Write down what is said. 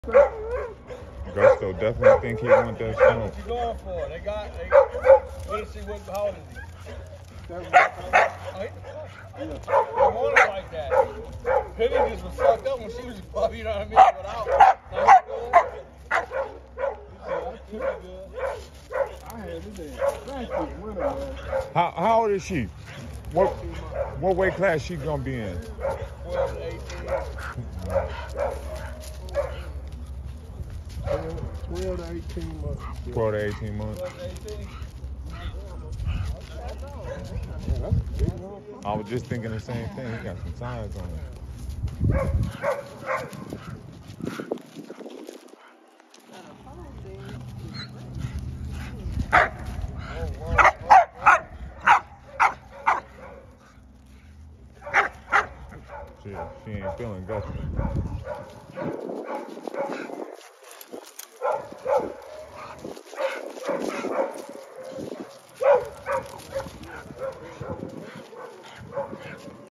Gusto definitely think he want that smoke. What you going for? Let us see what how old is he? 7. They want it like that. Penny just was fucked up when she was a puppy, you know what I mean? Without. I had it there. How old is she? What weight class she gonna be in? 12 to 18. 12 to 18 months. 12 to 18 months. 12 to 18. I was just thinking the same thing. He got some size on it. She ain't feeling gutsy.